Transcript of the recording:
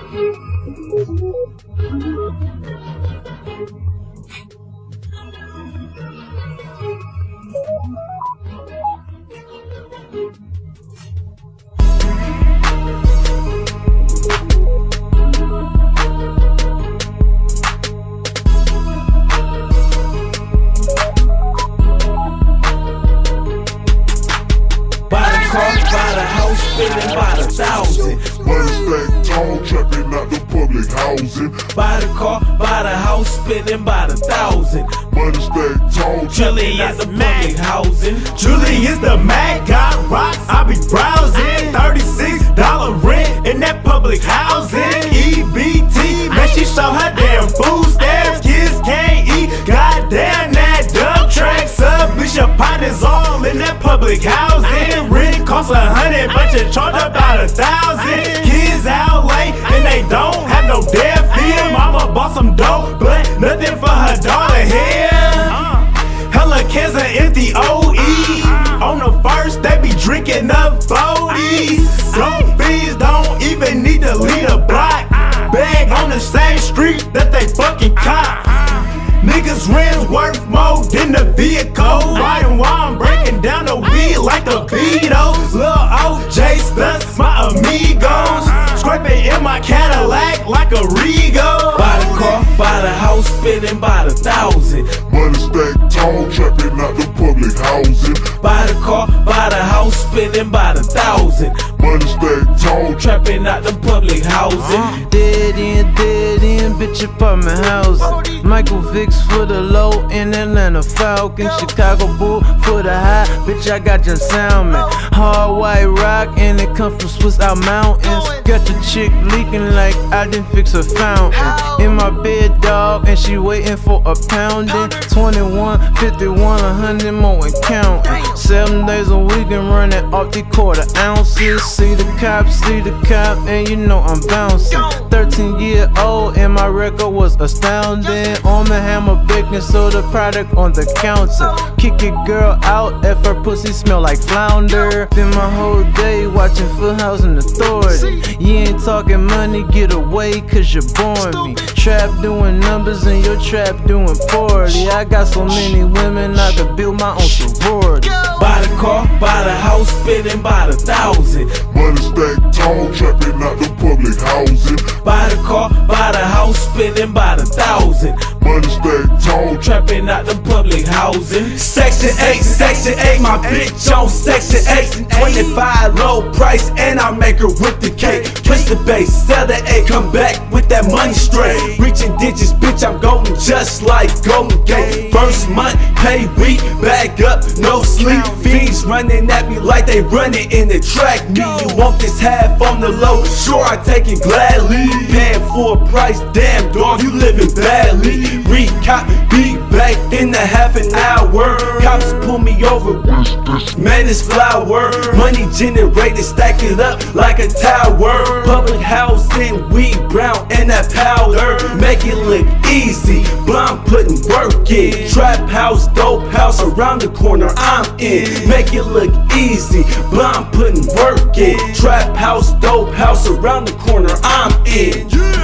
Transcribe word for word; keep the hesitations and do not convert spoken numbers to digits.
Spending by the thousand. Money stack tall, trapping out the public housing. Buy the car, buy the house, spending by the thousand. Money stack tall, Julie is the public housing. Julie is the Mac, got rocks, I be browsing. thirty-six dollar rent in that public housing. E B T, man, she show her damn food stamps. Kids can't eat, goddamn that dumb track. Sub, Bishop partners all in that public housing. Rent costs a hundred, but you charge about a thousand. Kids out late and they don't have no damn fear. Mama bought some dope, but nothing for her daughter here. Hella cans of empty O E. On the first, they be drinking up forties. Slow fees don't even need to lead a block. Bag on the same street that they fucking cop. Niggas rent's worth more than the vehicle. Riding while I'm breaking down the weed like the Beatles. Lil' O J stunts, my amigos. Scraping in my Cadillac like a Rego. Buy the car, buy the house, spending by the thousand. Money stack tall, trapping out the public housing. Buy the car, buy the house, spending by the thousand. Money stack tall, trapping out the public housing. Dead end, dead end, bitch apartment housing. Michael Vicks for the low in Atlanta Falcon. Chicago Bull for the high, bitch I got your Salmon. Hard white rock and it come from Swiss out mountains. Got your chick leaking like I didn't fix a fountain. In my bed dog and she waiting for a pounding. Twenty-one, fifty-one, a hundred more and counting. Seven days a week and running off the quarter ounces. See the cop, see the cop and you know I'm bouncing. Thirteen year old and my record was astounding. On the hammer baking soda product on the counter. Kick your girl out if her pussy smell like flounder. Spend my whole day watching Full House and Authority. You ain't talking money, get away cause you're boring me. Trap doing numbers and your trap doing poorly. I got so many women I could build my own sorority. Buy the car, buy the house, spending by the thousand. money stack tall, trapping out the public housing. Buy the car, buy the house, spending by the thousand. Money stack tall, trapping out the public housing. Section eight, Section eight, my bitch on Section eight. twenty-five low price and I make her whip the cake. Push the base, sell the eight, come back with that money straight. Reaching digits, bitch, I'm golden just like Golden Gate. First month, pay week, back up, no sleep. Fiends running at me like they running in the track. Me, you want this half on the low? Sure, I take it gladly. Paying full price, damn dog, you living badly. Recop, be back in a half an hour. Cops pull me over, man, it's flour. Money generated, stack it up like a tower. Public housing, weed brown and that powder. Make it look easy, but I'm putting work in. Trap house, dope house, around the corner I'm in. Make it look easy, but I'm putting work in. Trap house, dope house, around the corner I'm in.